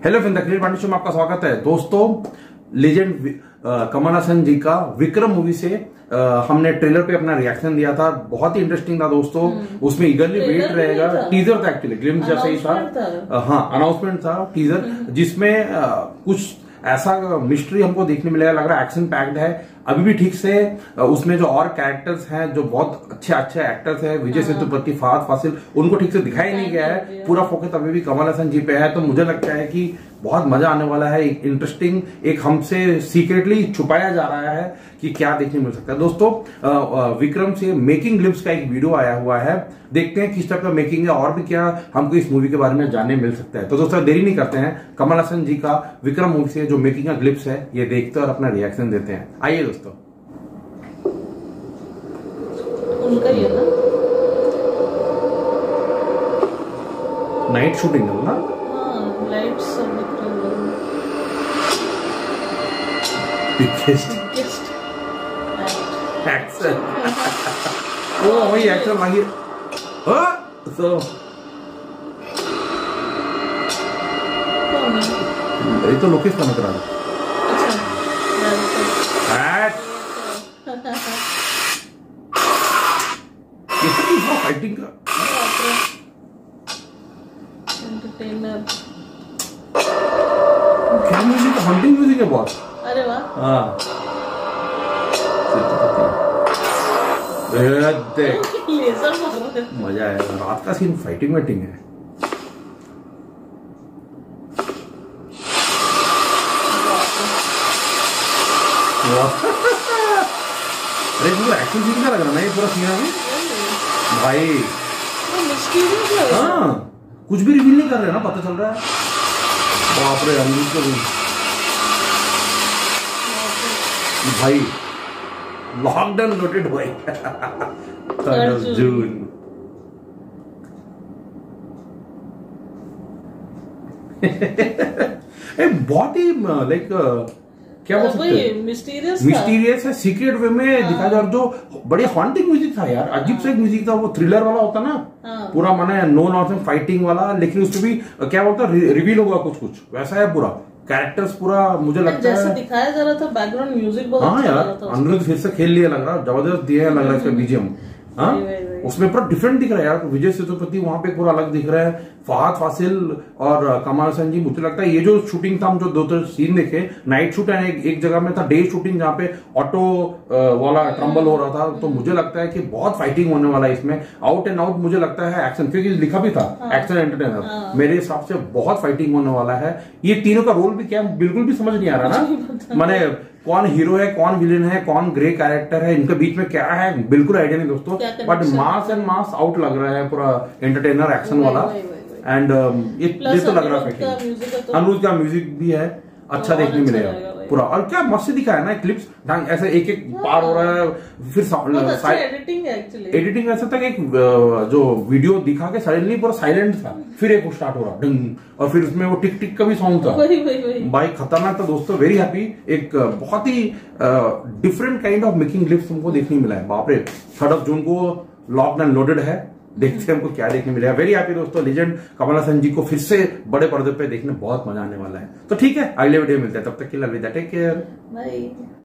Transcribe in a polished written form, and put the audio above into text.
Hello friend, the Pandey show में आपका स्वागत है। दोस्तों, लेजेंड कमल हसन जी का विक्रम मूवी से हमने ट्रेलर पे अपना रिएक्शन दिया था। बहुत ही इंटरेस्टिंग था दोस्तों। उसमें ईगरली वेट रहेगा। टीजर था एक्चुअली, ग्लिम्स जैसा ही था। हाँ, अनाउंसमेंट था टीजर, जिसमें कुछ ऐसा मिस्ट्री हमको देखने मिलेगा। लग रहा है एक्शन पैक्ड है। अभी भी ठीक से उसमें जो और कैरेक्टर्स हैं, जो बहुत अच्छे अच्छे एक्टर्स हैं, विजय सेतुपति, फहद फासिल, उनको ठीक से दिखाई नहीं गया है। पूरा फोकस अभी भी कमल हसन जी पे है। तो मुझे लगता है कि बहुत मजा आने वाला है। एक इंटरेस्टिंग, एक हमसे सीक्रेटली छुपाया जा रहा है कि क्या देखने मिल सकता है। दोस्तों, विक्रम से मेकिंग ग्लिम्स का एक वीडियो आया हुआ है। देखते हैं किस टाइप का मेकिंग है और भी क्या हमको इस मूवी के बारे में जानने मिल सकता है। तो दोस्तों, देरी नहीं करते हैं, कमल हसन जी का विक्रम मूवी से जो मेकिंग का ग्लिप्स है ये देखते हैं और अपना रिएक्शन देते हैं। आइए दोस्तों। उनका ही है ना, नाइट शूटिंग है ना। हाँ, लाइट्स सब दिख रहे हैं। Biggest action. ओ वही एक्शन लगी। तो ये तो लोकेश का नजर आ रहा है। फाइटिंग का एंटरटेनर। क्या म्यूजिक, हंटिंग म्यूजिक है बहुत। अरे वाह। हाँ, लेजर मजा है। रात का सीन फाइटिंग वाइटिंग है। अरे पूरा एक्शन सीन का लग रहा है ना ये पूरा सीन अभी भाई। हाँ, कुछ भी रिवील नहीं कर रहे ना, पता चल रहा है। बाप रे, भाई लॉकडाउन नोटेड भाई। जून बहुत ही लाइक क्या बोल सकते हैं, मिस्टीरियस है, सीक्रेट वे में दिखा जा। और जो बड़ी हॉन्टिंग म्यूजिक था यार, अजीब सा एक म्यूजिक था। वो थ्रिलर वाला होता ना, पूरा माने नो नॉनसेंस फाइटिंग वाला, लेकिन उसमें भी क्या बोलता रिवील होगा कुछ कुछ वैसा है। पूरा कैरेक्टर्स पूरा मुझे लगता है जैसे दिखाया जा रहा था। बैकग्राउंड म्यूजिक बहुत हाँ यार, अनिरुद्ध फिर से खेल लिया, लग रहा जबरदस्त दिया है, लग रहा है इसका बीजीएम। हाँ, उसमें पूरा डिफरेंट दिख रहा है यार। विजय सेतुपति वहां पे पूरा अलग दिख रहा है, फहद फासिल और कमल हसन जी। मुझे लगता है ये जो शूटिंग था, हम जो दो सीन देखे, नाइट शूट है, एक जगह में था डे शूटिंग जहाँ पे ऑटो वाला ट्रम्बल हो रहा था। तो मुझे लगता है कि बहुत फाइटिंग होने वाला है इसमें, आउट एंड आउट। मुझे लगता है एक्शन, क्योंकि लिखा भी था एक्शन एंटरटेनर। मेरे हिसाब से बहुत फाइटिंग होने वाला है। ये तीनों का रोल भी क्या बिल्कुल भी समझ नहीं आ रहा ना, माने कौन हीरो है, कौन विलेन है, कौन ग्रे कैरेक्टर है, इनके बीच में क्या है, बिल्कुल आइडिया नहीं दोस्तों। But mass and mass out लग रहा है, पूरा एंटरटेनर एक्शन वाला। एंड ये तो लग रहा है अनिरुद्ध का म्यूजिक भी है, अच्छा देखने मिलेगा पूरा। और क्या मस्त दिखा है ना क्लिप्स, ऐसे एक एक पार हो रहा है। फिर एडिटिंग ऐसा था कि एक जो वीडियो दिखा के सडनली पूरा साइलेंट था, फिर एक स्टार्ट हो रहा डंग, और फिर उसमें वो टिक टिक का भी साउंड था। भाई खतरनाक था दोस्तों, वेरी हैप्पी। एक बहुत ही different kind of making clips हमको देखने मिला है। बाप रे, 3 जून को लॉकडाउन लोडेड है। देखते हैं हमको क्या देखने मिलेगा। वेरी हैप्पी दोस्तों, लेजेंड कमल हसन जी को फिर से बड़े पर्दे पे देखने बहुत मजा आने वाला है। तो ठीक है, अगले वीडियो मिलते हैं, तब तक के लिए अलविदा, टेक केयर, बाय।